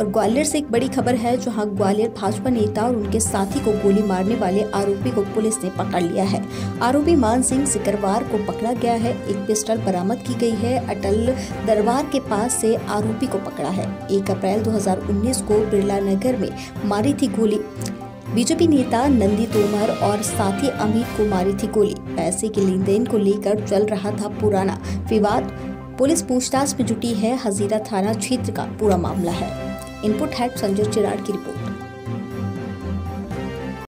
और ग्वालियर से एक बड़ी खबर है, जहां ग्वालियर भाजपा नेता और उनके साथी को गोली मारने वाले आरोपी को पुलिस ने पकड़ लिया है। आरोपी मान सिंह सिकरवार को पकड़ा गया है। एक पिस्टल बरामद की गई है। अटल दरबार के पास से आरोपी को पकड़ा है। 1 अप्रैल 2019 को बिरला नगर में मारी थी गोली। बीजेपी नेता नंदी तोमर और साथी अमित को मारी थी गोली। पैसे के लेन देन को लेकर चल रहा था पुराना विवाद। पुलिस पूछताछ में जुटी है। हजीरा थाना क्षेत्र का पूरा मामला है। इनपुट हेड संजय चिराड़ की रिपोर्ट।